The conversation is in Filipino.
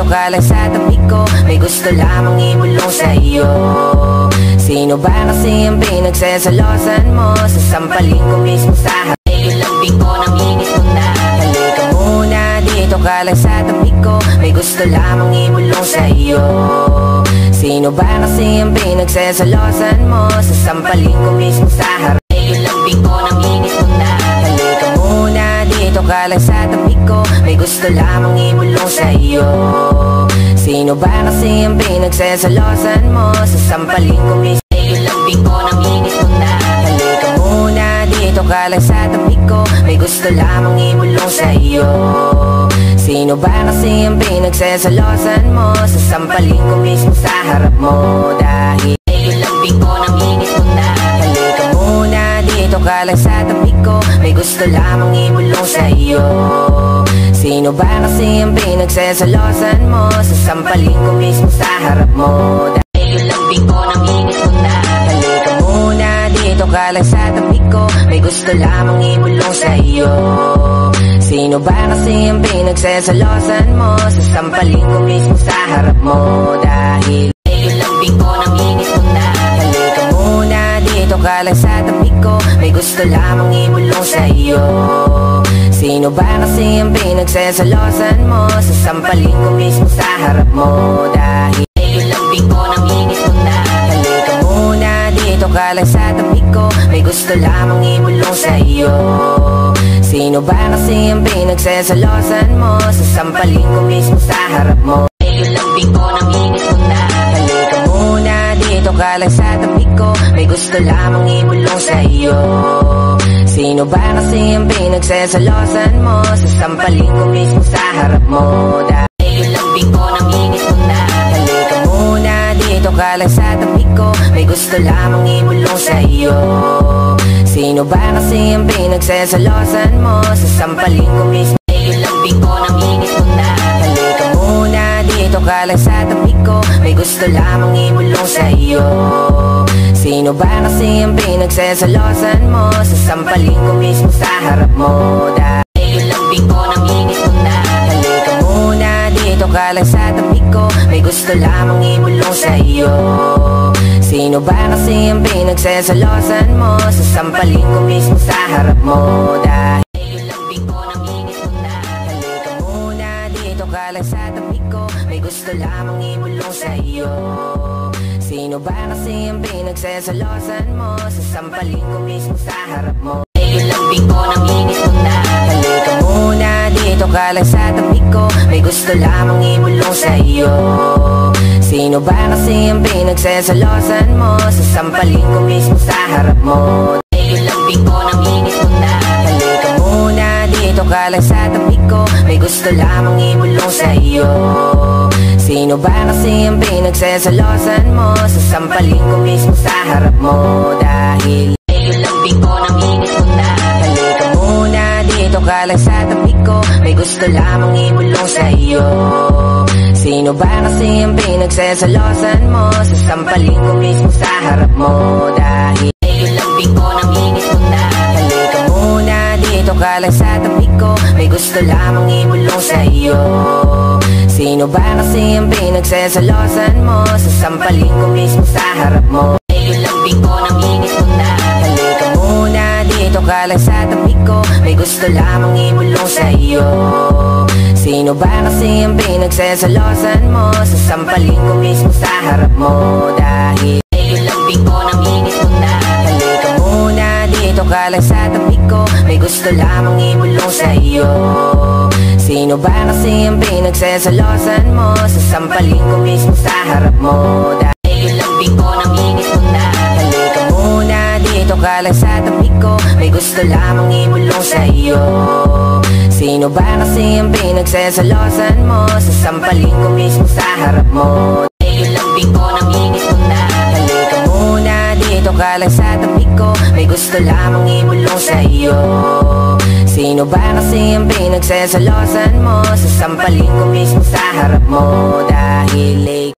ka lang sa tabi ko, may gusto lamang ibulong sa iyo. Sino ba kasi ang pinagsasalosan mo? Sasampalin ko mismo sa hati yung lambing ko, namingis mo na. Halika muna, dito ka lang sa tabi ko, may gusto lamang ibulong sa iyo. Sino ba kasi ang pinagsasalosan mo? Sasampalin ko mismo sa hati yung lambing ko, namingis mo na. Halika muna, dito ka lang sa tabi ko, may gusto lamang ibulong sa iyo. Sino ba kasi ang pinagsasalosan mo? Sasampalin ko mismo yung lambing ko, namingis mo na. Halika muna, dito ka lang sa tabi ko, may gusto lamang ibulong sa iyo. Sino ba kasi ang pinagsasalosan mo? Sasampalin ko mismo sa harap mo. Dahil yung lambing ko, namingis mo na. Halika muna, dito ka lang sa tabi ko, may gusto lamang ibulong sa iyo. Sino ba kasi ang pinagsasalosan mo? Sasampalin ko mismo sa harap mo. Dahil yung lambing ko, namingis mo na. Halika muna, dito ka lang sa tabi ko, may gusto lamang ibulong sa iyo. Sino ba kasi ang pinagsasalosan mo? Sasampalin ko mismo sa harap mo. Dahil yung lambing ko, namingis mo na. Halika muna, dito ka lang sa tabi ko, may gusto lamang ibulong sa iyo. Sino ba kasi ang pinagsasalosan mo? Sasampalin ko mismo sa harap mo. Dahil yung lambing ko, namingis mo na. Halika muna, dito ka lang sa tabi ko, may gusto lamang ibulong sa iyo. Sino ba kasi ang pinagsasalosan mo? Sasampalin ko mismo sa harap mo. Yung lambing ko, namingis mo na. Halika muna, dito ka lang sa tabi ko, may gusto lamang ibulong sa iyo. Sino ba kasi ang pinagsasalosan mo? Sasampalin ko mismo sa harap mo. Dahil yung lambing ko, namingis mo na. Halika muna, dito ka lang sa tabi ko, may gusto lamang ibulong sa iyo. Sino ba kasi ang pinagsasalosan mo? Sasampalin ko mismo yung lambing ko, namingis mo na. Halika muna, dito ka lang sa tabi ko, may gusto lamang ibulong sa iyo. Sino ba kasi ang pinagsasalosan mo? Sasampalin ko mismo sa harap mo. Dahil yung lambing ko, namingis mo na. Halika muna, dito ka lang sa tabi ko, may gusto lamang ibulong sa iyo. Sino ba kasi ang pinagsasalosan mo? Sasampalin ko mismo sa harap mo. Dahil yung lambing ko, namingis mo na. Halika muna, dito ka lang sa tabi ko, may gusto lamang ibulong sa iyo. Sino ba kasi ang pinagsasalosan mo? Sasampalin ko mismo sa harap mo. Yung lambing ko, namingis mo na. Halika muna, dito ka lang sa tabi ko, may gusto lamang ibulong sa iyo. Sino ba kasi ang pinagsasalosan mo? Sasampalin ko mismo sa harap mo. Yung lambing ko, namingis mo na. Halika muna, dito ka lang sa tabi ko, may gusto lamang ibulong sa iyo. Sino ba kasi ang pinagsasalosan mo? Sasampalin ko mismo sa harap mo. Dahil yung lambing ko, namingis mo na. Halika muna, dito ka lang sa tabi ko, may gusto lamang ibulong sa iyo. Sino ba kasi ang pinagsasalosan mo? Sasampalin ko mismo sa harap mo. Dahil yung lambing ko, namingis mo na. Halika muna, dito ka lang sa tabi ko, may gusto lamang ibulong sa iyo. Sino ba kasi ang pinagsasalosan mo? Sasampalin ko mismo sa harap mo. Yung lambing ko, namingis mo na. Halika muna, dito ka lang sa tabi ko, may gusto lamang ibulong sa iyo. Sino ba kasi ang pinagsasalosan mo? Sasampalin ko mismo sa harap mo. Dahil yung lambing ko, namingis mo na. Halika muna, dito ka lang sa tabi ko, may gusto lamang ibulong sa iyo. Sino ba kasi ang pinagsasalosan mo? Sasampalin ko mismo sa harap mo. Dahil yung lambing ko, namingis mo na. Halika muna, dito ka lang sa tabi ko, may gusto lamang ibulong sa iyo. Sino ba kasi ang pinagsasalosan mo? Sasampalin ko mismo sa harap mo. Yung lambing ko, namingis mo na. Halika muna, dito ka lang sa tabi ko, may gusto lamang ibulong sa iyo. Sino ba kasi ang pinagsasalosan mo? Sasampalin ko mismo sa harap mo. Dahil